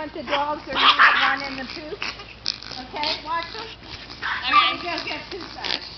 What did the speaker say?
want the dogs or you to run in the poop. Okay, watch them. I'm going to go get Pooh.